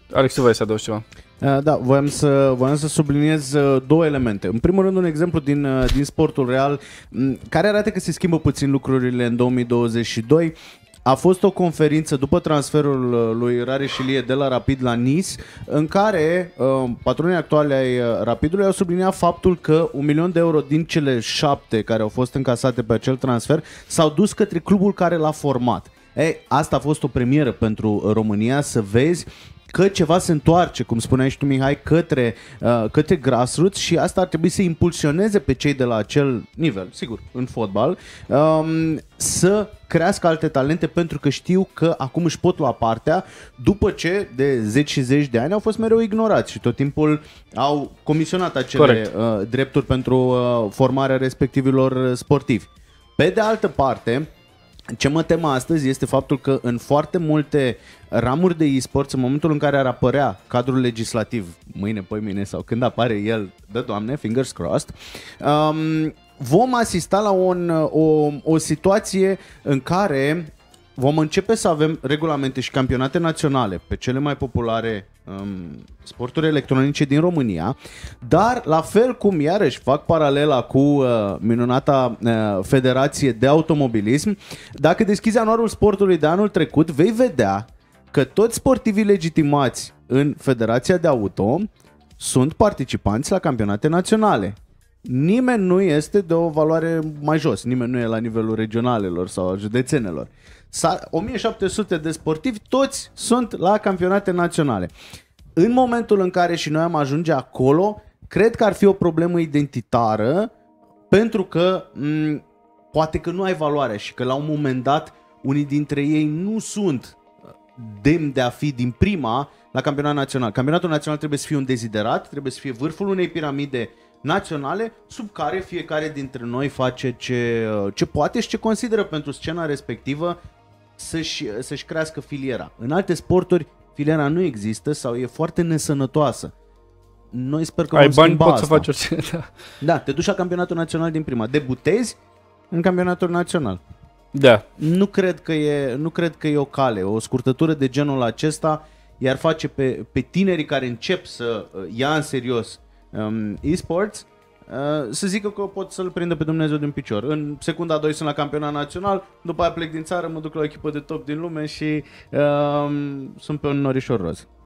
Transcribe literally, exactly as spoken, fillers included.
Alex, tu vrei să adaugi ceva? Da, voiam să, voiam să subliniez două elemente. În primul rând, un exemplu din, din sportul real care arată că se schimbă puțin lucrurile în două mii douăzeci și doi. A fost o conferință după transferul lui Rareș Ilie de la Rapid la Nice, în care uh, patronii actuali ai Rapidului au subliniat faptul că un milion de euro din cele șapte care au fost încasate pe acel transfer s-au dus către clubul care l-a format. Ei, asta a fost o premieră pentru România, să vezi că ceva se întoarce, cum spuneai și tu, Mihai, către, uh, către grassroots, și asta ar trebui să impulsioneze pe cei de la acel nivel, sigur, în fotbal, um, să crească alte talente, pentru că știu că acum își pot lua partea după ce de zeci și zeci de ani au fost mereu ignorați și tot timpul au comisionat acele uh, drepturi pentru uh, formarea respectivilor sportivi. Pe de altă parte, ce mă tem astăzi este faptul că în foarte multe ramuri de e-sports, în momentul în care ar apărea cadrul legislativ, mâine, poimâine sau când apare el, dă Doamne, fingers crossed, um, vom asista la un, o, o situație în care vom începe să avem regulamente și campionate naționale pe cele mai populare um, sporturi electronice din România, dar la fel cum iarăși fac paralela cu uh, minunata uh, Federație de Automobilism, dacă deschizi anuarul sportului de anul trecut, vei vedea că toți sportivii legitimați în Federația de Auto sunt participanți la campionate naționale. Nimeni nu este de o valoare mai jos, nimeni nu e la nivelul regionalelor sau județenelor. o mie șapte sute de sportivi, toți sunt la campionate naționale. În momentul în care și noi am ajunge acolo, cred că ar fi o problemă identitară, pentru că m- poate că nu ai valoarea și că la un moment dat unii dintre ei nu sunt demn de a fi din prima la campionat național. Campionatul național trebuie să fie un deziderat, trebuie să fie vârful unei piramide naționale, sub care fiecare dintre noi face ce, ce poate și ce consideră pentru scena respectivă să-și, să-și crească filiera. În alte sporturi filiera nu există sau e foarte nesănătoasă. Noi sper că ai vom bani, schimba poți asta. să faci orice. Da. Da, te duci la campionatul național din prima, debutezi în campionatul național. Da. Nu cred că e, nu cred că e o cale, o scurtătură de genul acesta iar face pe, pe tinerii care încep să ia în serios um, e-sports uh, să zică că pot să-l prindă pe Dumnezeu din picior. În secunda doi sunt la campionat național, după aia plec din țară, mă duc la o echipă de top din lume și uh, sunt pe un norișor roz.